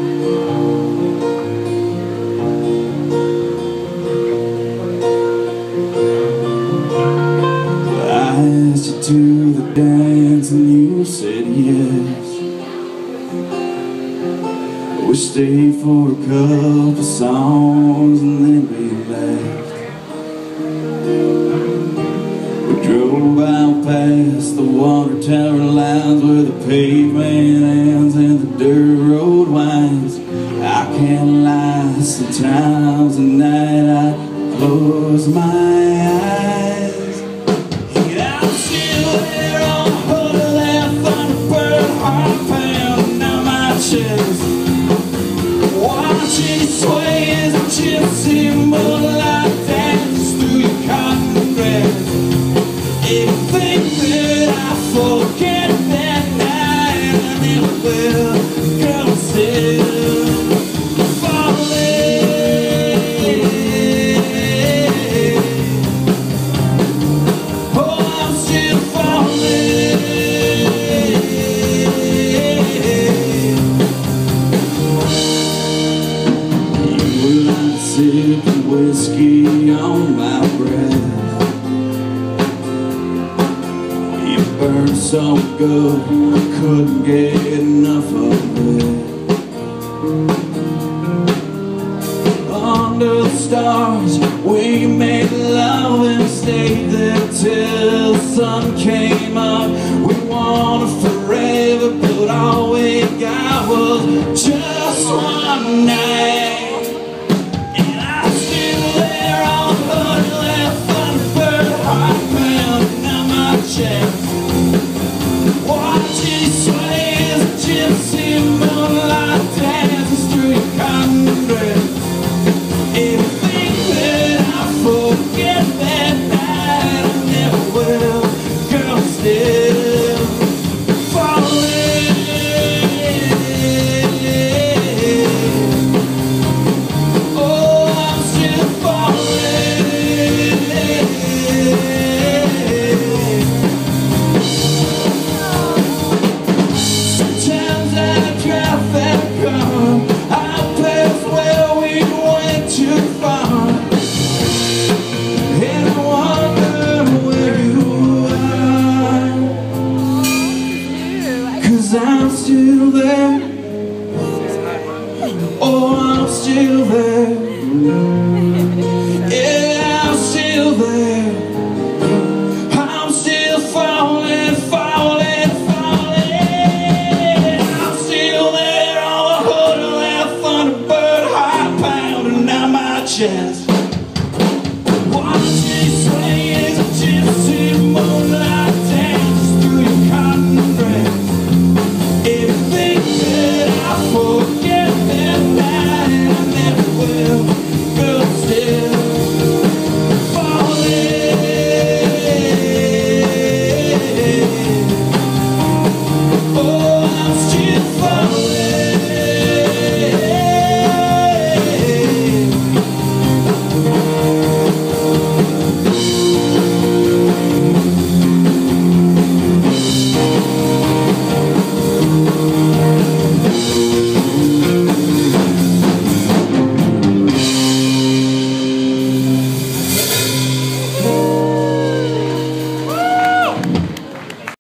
To the dance and you said yes. We stayed for a couple songs and then we left. We drove out past the water tower lines where the pavement ends and the dirt road winds. I can't lie, sometimes at night I close my eyes. Watching sway as a gypsy moonlight dances through your cotton dress. If you think that I forget that night, I never will. Girl, I'm still falling. Oh, I'm still falling. Sipping whiskey on my breath. You burned so good, I couldn't get enough of it. Under the stars, we made love and stayed there till the sun came up. We wanted forever, but all we got was just one night. Watching sway as a gypsy moonlight dances through your cotton dress. If you think that I forget that night, I never will. Girl, I'm still falling. Oh, I'm still falling. I'm still there. Oh, I'm still there. Yeah, I'm still there. I'm still falling, falling, falling. I'm still there on the hood of that Thunderbird, heart pounding down my chest.